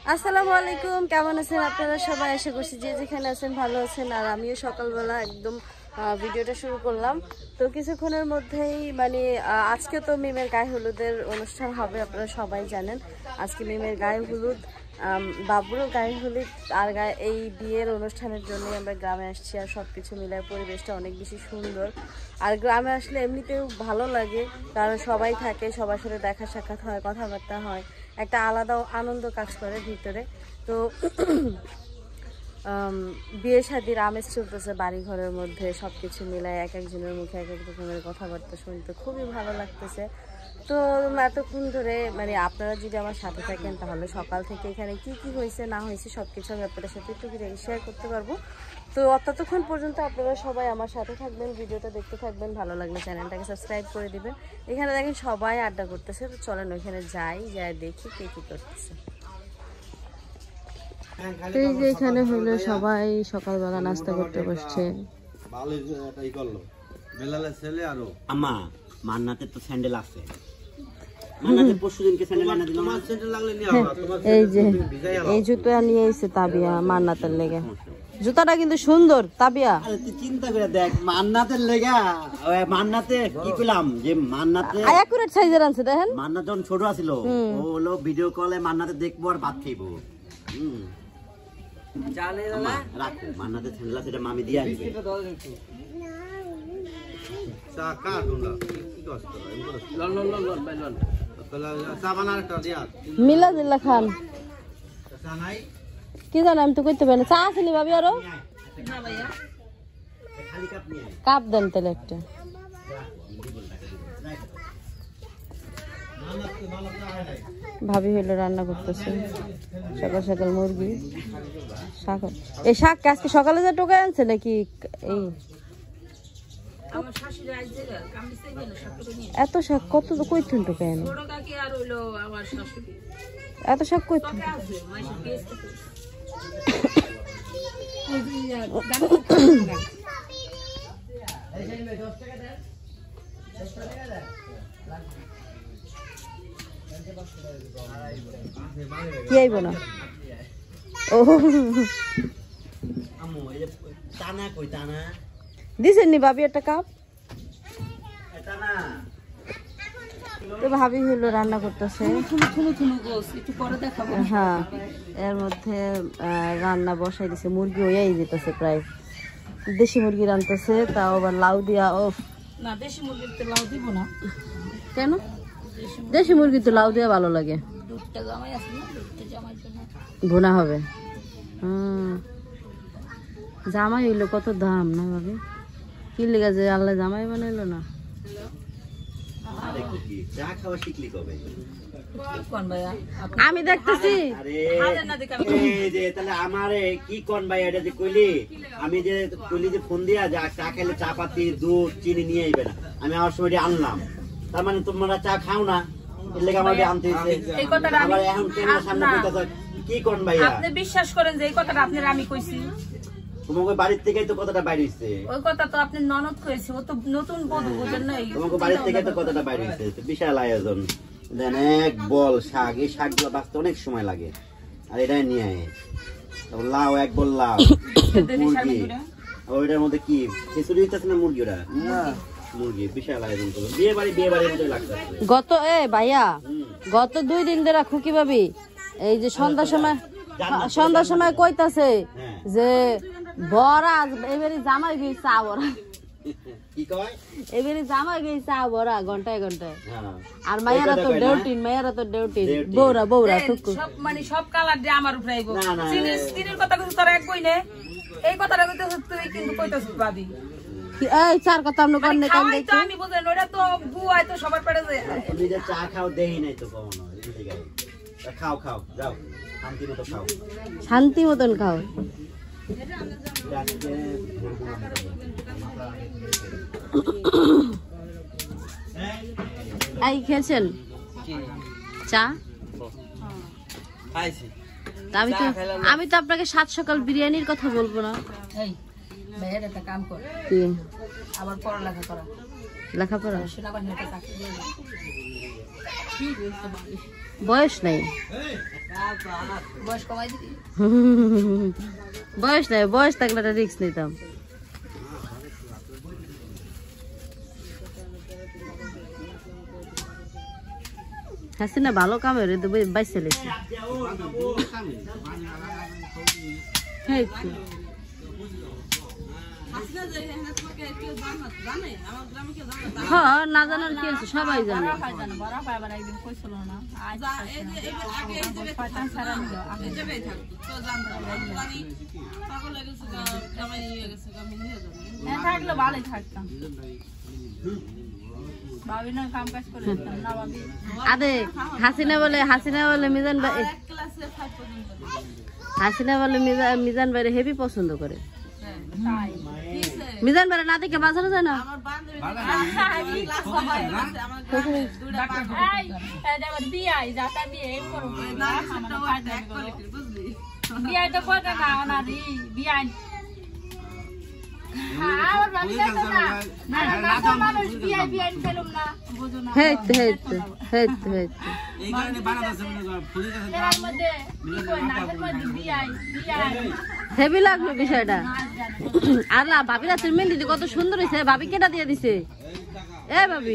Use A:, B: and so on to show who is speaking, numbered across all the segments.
A: আসসালামু আলাইকুম, কেমন আছেন আপনারা সবাই? আশা করছি যে যেখানে আছেন ভালো আছেন। আর আমিও সকালবেলা একদম ভিডিওটা শুরু করলাম। তো কিছুক্ষণের মধ্যেই মানে আজকে তো মিমের গায়ে হলুদের অনুষ্ঠান হবে, আপনারা সবাই জানেন। আজকে মিমের গায়ে হলুদ, বাবুরও গায়ে হলুদ, আর এই বিয়ের অনুষ্ঠানের জন্যই আমরা গ্রামে আসছি। আর সব কিছু মিলায় পরিবেশটা অনেক বেশি সুন্দর। আর গ্রামে আসলে এমনিতেও ভালো লাগে, কারণ সবাই থাকে, সবার সাথে দেখা সাক্ষাৎ হয়, কথাবার্তা হয়, একটা আলাদা আনন্দ কাজ করে ভিতরে। তো বিয়ে শাদির আমেজ চলতেছে বাড়ি ঘরের মধ্যে, সব কিছু মিলায় এক একজনের মুখে এক এক রকমের কথাবার্তা শুনতে খুবই ভালো লাগতেছে। তো এতক্ষণ ধরে মানে আপনারা যদি আমার সাথে থাকেন তাহলে সকাল থেকে এখানে কি কি হয়েছে না হয়েছে সব কিছু আমি আপনাদের সাথে একটু শেয়ার করতে পারবো। তো ততক্ষণ পর্যন্ত আপনারা সবাই আমার সাথে থাকবেন, ভিডিওটা দেখতে থাকবেন, ভালো লাগলে চ্যানেলটাকে সাবস্ক্রাইব করে দিবেন। এখানে দেখেন সবাই আড্ডা করতেছে, তো চলেন ওইখানে যাই দেখি কে কি করতেছে। এই যে এখানে হলো সবাই সকালবেলা নাস্তা করতে বসছে।
B: আম্মা মান্নাতের তো স্যান্ডেল আছে, মান্নাতের পরশুদিনকে স্যান্ডেল এনে দিলাম।
A: এই যে এই জুতা নিয়ে এসে তাবিয়া মান্নাতের লেগে, জুতাটা কিন্তু সুন্দর তাবিয়া।
B: আরে তুই চিন্তা করে দেখ, মান্নাতের লেগা মান্নাতে কি কইলাম যে মান্নাতে
A: একুরেট সাইজের আনছে দেখেন।
B: মান্নাত যখন ছোট আছিল ও হলো ভিডিও কলে মান্নাতে দেখবো আর ভাত খাইবো। রাখো মান্নাতের স্যান্ডেল আছে, এটা মামি দিয়ে আনছে।
A: মিলা জিল্লা খান কি জানো আমি তো করতে পারি না। চা আসেনি ভাবি? আরো কাপ দেন তাহলে একটা। ভাবি হইলো রান্না করতেছে সকাল সকাল মুরগি শাক। এই শাক আজকে সকালে যা টোকায় আনছে নাকি? এই এত শাক কত কইথুন টোকায় আনে? এত শাক কইথুন? কি আইব না? ও দিছেন নি ভাবি একটা কাপ? তো ভাবি হলো রান্না করতেছে। হ্যাঁ, এর মধ্যে রান্না বসাই দিছে, মুরগি হইয়াই যেতেছে প্রায়। দেশি মুরগি রান্নতেছে, তাও আবার লাউ দিয়া। ও না, দেশি মুরগিতে লাউ দিব না। কেন? দেশি মুরগি তো লাউ দিয়া ভালো লাগে। ভুনা হবে। জামাই হইলো কত দাম না ভাবি? কি লেগে যে আল্লাহ জামাই বানাইলো না? আমি দেখতেছি।
B: কি কোন ভাই এটা যে কইলি, আমি যে কইলি যে ফোন দিয়া যে চা খাইলে চা পাতি দুধ চিনি নিয়ে আইবে না, আমি আমার সময় আনলাম। তার মানে তোমরা চা খাও না, এর লেগে আমার আনতে হইছে। এখন সামনে কি কোন ভাই?
C: আপনি বিশ্বাস করেন যে এই কথাটা আপনার আমি কইছি?
B: তোমাকে বাড়ির থেকে তো কথাটা বাইরে হইছে।
C: ওই কথা তো আপনি ননদ কইছে, ও তো নতুন বধূ, বুঝেন না?
B: তোমাকে বাড়ির থেকে তো কথাটা বাইরে হইছে। বিশাল আয়োজন, দেন এক বল শাক, এই শাকগুলো বাঁচতে অনেক সময় লাগে। আর এটাই নিয়ে আয় লাউ, এক বল লাউ, মুরগি, ওইটার মধ্যে কি খিচুড়ি হইতেছে না মুরগি? ওটা মুরগি। বিশাল আয়োজন করবো, বিয়ে বাড়ির মতোই লাগতেছে।
A: ভাইয়া গত 2 দিন ধরে খুকি ভাবি এই যে সন্ধ্যার সময় কইতাছে যে বড়া এবারে জামাই গই চা বড়া।
B: কি কয়?
A: এবারে জামাই গই চা বড়া ঘন্টায় ঘন্টায়। আর মায়েরা তো ডিউটি বৌরা
C: সব মানে সব কালার দিয়ে আমার উপরে আইবো। চিনির কথা কিন্তু তোর এক বই নে, এই কথাটা কইতাছ তুই, কিন্তু কইতাছ ভাবি
A: এই চার কথা আমরা করনে কাম দেই তো।
C: আমি বুঝেন ওটা তো বুয়াই তো সবার পেটে যায়।
B: তুমি যে চা খাও দেই নাই তো কখনো। খাও যাও,
A: শান্তি মতন খাও। এই খেয়েছেন চা? আমি তো আপনাকে 7 সকাল বিরিয়ানির কথা বলবো না।
C: ভাইয়ের একটা কাম কর, আবার পড়ালেখা করা,
A: লেখাপড়া
C: সেনাবাহিনীতে চাকরি দিয়ে
A: বয়স নাই,
C: বয়স কমাই দিবি
A: বয়স নাই, বয়স থাকলে একটা রিস্ক নিতাম। হাসিনা ভালো কামের বাইসে লেছে। হ্যাঁ, না জানার কি আছে, সবাই জানে।
C: থাকলে ভালোই থাকতাম, ভাবি না কাম কাজ করে না ভাবি।
A: আরে হাসিনা বলে মিজান ভাই, হাসিনা বলে মিজান ভাই হেভি পছন্দ করে। মিজান ভাই না দেখে বাজারে যায় না। হেভি লাগলো বিষয়টা। আর না ভাবি রাতের মেহেন্দি কত সুন্দর হয়েছে। ভাবি কেটা দিয়ে দিছে? এ ভাবি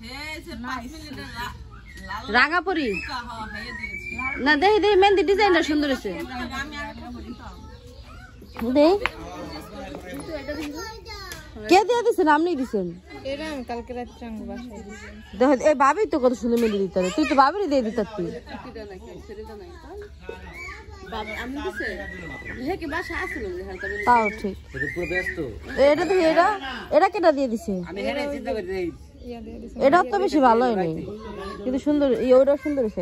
A: রাঙাপুরি না, দেখি দেখি মেহেন্দি ডিজাইনটা সুন্দর হয়েছে। কে দিয়ে দিচ্ছেন? আপনি দিচ্ছেন? দেখো এই ভাবি তো কত সুন্দর মেহেন্দি দিতে পারে। তুই তো ভাবিরই দিয়ে দিত। তুই তাও ঠিক। এটা দেখি, এটা কেটা দিয়ে দিছে? এটা তো বেশি ভালো হয়নি, কিন্তু সুন্দর। ওটা সুন্দর হয়েছে।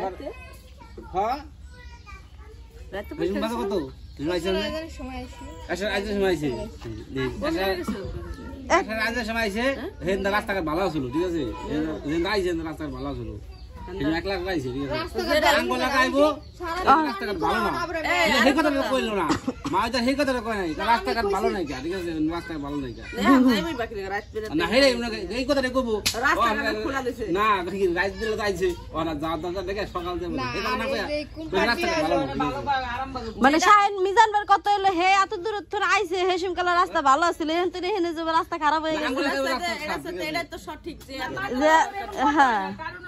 D: রাস্তাঘাট ভালো ছিল, ঠিক আছে, রাস্তাঘাট ভালো ছিল। 1 লাখ লাগাইছে, ঠিক আছে, রাস্তাঘাট ভালো না, সেই কথাটা কইল না মা, সেই কথাটা কয় নাই, রাস্তাঘাট ভালো নাই, ঠিক আছে, রাস্তাঘাট ভালো নাই না, এই কথাটা কইবো না, রাইত দিলে যাইছে ওরা যা দরকার দেখে সকাল দেবো, রাস্তাঘাট ভালো না।
A: মানে শাহিন মিজান ভাই কত হলো, হে এত দূর থেকে আইছে, হে সিমকালা রাস্তা ভালো আছিল, এখান থেকে হেনে যাবে রাস্তা খারাপ হয়ে গেছে।
C: এটা তো সঠিক যে
A: হ্যাঁ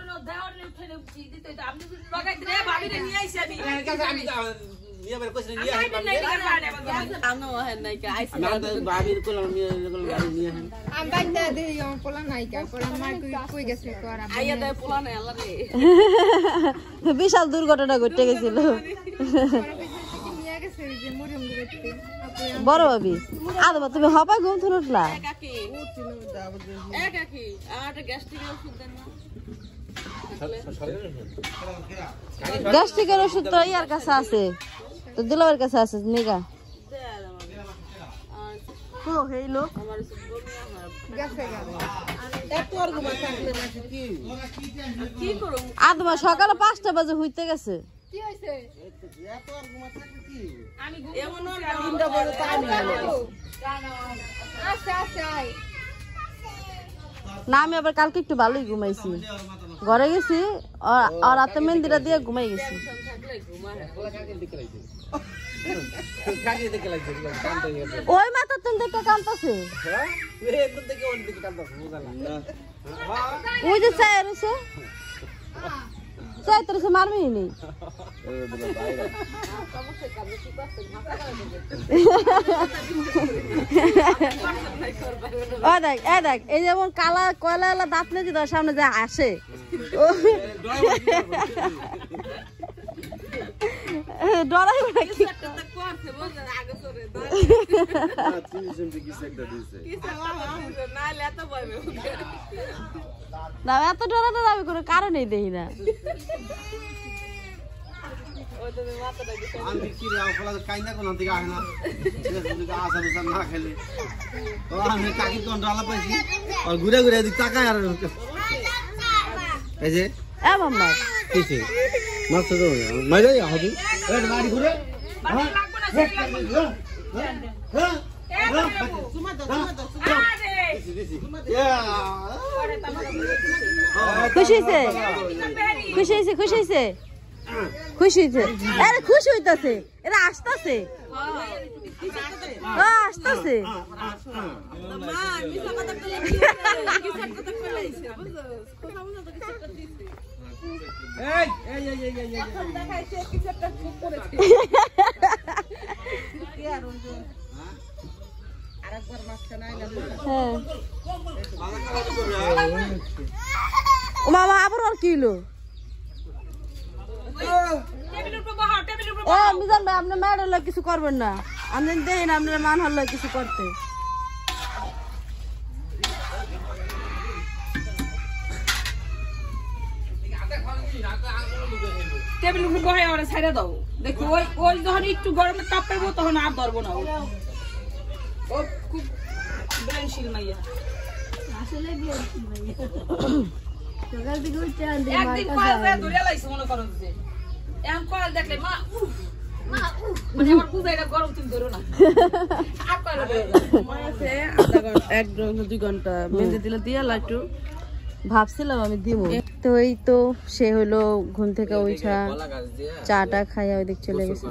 A: বিশাল দুর্ঘটনা ঘটে গেছিল। বড় ভাবি আদবা তুমি হবাই ঘুম থেকে উঠলা? গ্যাস্ট্রিকের ওষুধ তো ইয়ার কাছে আছে, তো দুলাবের কাছে আছে নিগা। আদমা সকালে 5টা বাজে হইতে গেছে। না আমি আবার কালকে একটু ভালোই ঘুমাইছি, ঘরে গেছি আর রাতে মেহেন্দিটা দিয়ে ঘুমাই গেছি। ওই মাথা তুমি দেখে কাঁদতেছে, ওই যে চাই রয়েছে, চাই তো রয়েছে, মারবি নেই। দেখ এই যেমন কালা কয়লা দাঁত নেই, তার সামনে যে আসে ডরাই না, এত ডরানোর আমি কোনো কারণেই দেখি না।
B: ঘুরে ঘুরে তাকায় আর এই যে
A: খুশি হয়েছে, খুশি হয়েছে, খুশি হয়েছে। খুশি হইছে আরে খুশি হইতাছে এরা আসতাছে আসতাছে মামা আবার আর কি হলো ও মিজান ভাই আপনি মেয়ের হলে কিছু করবেন না আপনি দেন আপনার মান হলে কিছু করতে
C: টেবিল উপরে বহে ওরা ছাইড়া দাও দেখো ওই ওই যখন একটু গরমে তাপ পাইবো তখন আর ধরবো না ও খুব ব্রেনশীল মাইয়া
A: আসলে সকাল থেকে উঠে
C: একদিন কল করে ধরে লাইছে মনে করো যে এখন কল দেখলে মা মানে আমার বুঝাইরা গরম তুমি ধরো না আর কল
A: আছে আধা ঘন্টা 1 ঘন্টা 2 ঘন্টা বেঁধে দিলে দিয়া লাটু ভাবছিলাম আমি দিব তো এই তো সে হলো ঘুম থেকে উঠা চাটা খাইয়া ওই দিক চলে গেছিল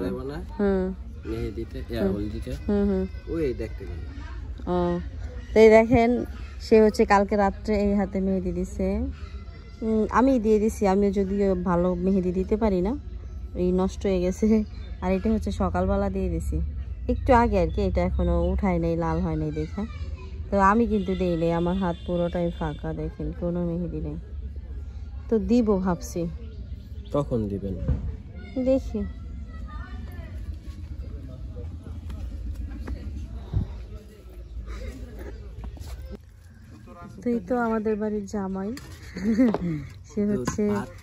A: তো এই দেখেন সে হচ্ছে কালকে রাত্রে এই হাতে মেহেদি দিছে আমি দিয়ে দিছি আমিও যদিও ভালো মেহেদি দিতে পারি না এই নষ্ট হয়ে গেছে আর এটা হচ্ছে সকালবেলা দিয়ে দিছি একটু আগে আর কি এটা এখনো উঠায় নাই লাল হয় নাই দেখা তো আমি কিন্তু দেই নাই আমার হাত পুরোটাই ফাঁকা দেখেন কোনো মেহেদি নেই তো দিব ভাবছি
E: কখন দিবেন
A: দেখি তো এই তো আমাদের বাড়ির জামাই সে হচ্ছে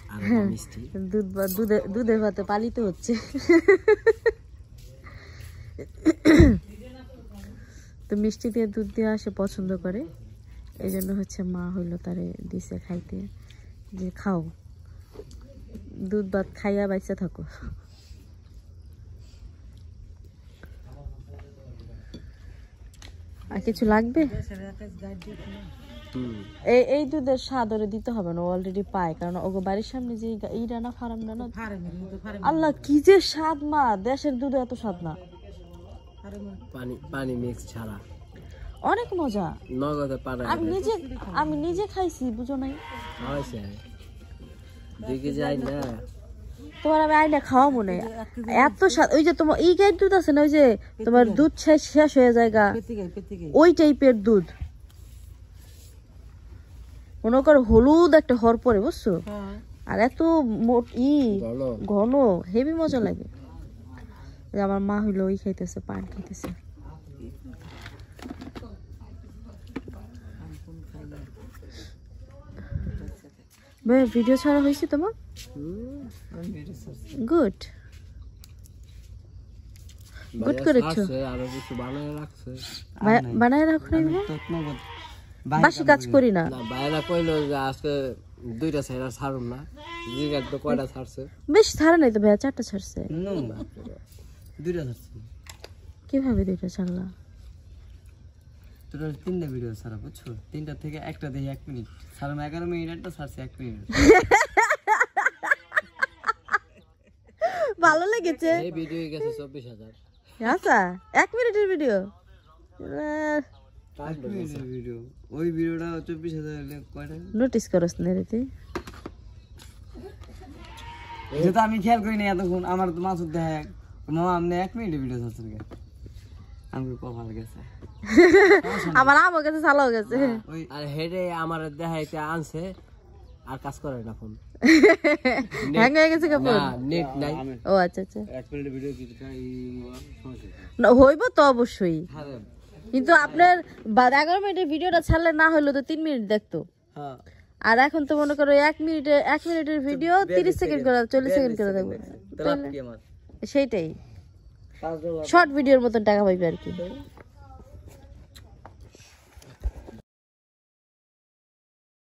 A: দুধের ভাতে পালিত হচ্ছে তো মিষ্টি দিয়ে দুধ দিয়ে সে পছন্দ করে এই জন্য হচ্ছে মা হইলো তারে দিছে খাইতে যে খাও দুধ ভাত খাইয়া বাইচা থাকো আর কিছু লাগবে এই দুধের স্বাদ ওরে দিতে হবে না অলরেডি পায় কারণ ওগো বাড়ির সামনে যে এই রানা ফার্ম না আল্লাহ কি যে স্বাদ মা দেশের দুধে এত স্বাদ না
E: পানি পানি মিক্স ছাড়া
A: অনেক মজা
E: নগদে পানি
A: আমি নিজে খাইছি বুঝো নাই
E: হইছে দেখে যাই না
A: তোমার আমি আইনা খাওয়া মনে এত স্বাদ ওই যে তোমার এই গাইড দুধ আছে না ওই যে তোমার দুধ শেষ হয়ে যায় ওই টাইপের দুধ মনে করো হলুদ একটা হর পরে বুঝছো আর এত ঘন হেভি মজা লাগে আমার মা হইলো ওই খাইতেছে পান খাইতেছে ভাই ভিডিও ছাড়া হয়েছে তোমার গুড গুড করেছো
E: আরো কিছু বানায় রাখছে
A: বানায় রাখো বাসি কাজ করি না
E: বাইরে কইলো যে আজকে 2টা ছাড়া ছাড়ুন না জিগার তো কয়টা ছাড়ছে
A: বেশ ছাড়া নাই তো ভাইয়া 4টা ছাড়ছে
E: 2টা ছাড়ছে
A: কিভাবে 2টা ছাড়লা
E: তোর 3টা ভিডিও ছাড়া বুঝছো 3টা থেকে একটা দেখি 1 মিনিট ছাড়া 11 মিনিট একটা ছাড়ছে 1 মিনিট
A: ভালো লেগেছে
E: এই ভিডিও গেছে 24000
A: আচ্ছা 1 মিনিটের ভিডিও
E: ভিডিও ওই ভিডিওটা 24000 কয়টা
A: নোটিস করছ না রে তুই
E: এটা তো আমি খেয়াল করি না এতক্ষণ আমার তো মাসুদ দেখ মামা আপনি 1 মিনিটের ভিডিও ছাড়ছেন কে আমি কপাল গেছে
A: আমার আমও গেছে চালাও গেছে
E: ওই আর হেডে আমার দেখাইতে আনছে আর কাজ করে না ফোন
A: হ্যাং হয়ে গেছে কে ফোন
E: না নেট নাই
A: ও আচ্ছা আচ্ছা
E: 1 মিনিটের ভিডিও কিছুটা এই সমস্যা
A: না হইব তো অবশ্যই কিন্তু আপনার 11 মিনিটের ভিডিওটা ছাড়লে না হলো তো 3 মিনিট দেখতো
E: হ্যাঁ
A: আর এখন তো মনে করো 1 মিনিটের ভিডিও 30 সেকেন্ড করে 40 সেকেন্ড করে দেখবে
E: তাহলে কি আমার
A: সেইটাই শর্ট ভিডিওর মতন টাকা পাইবে আর কি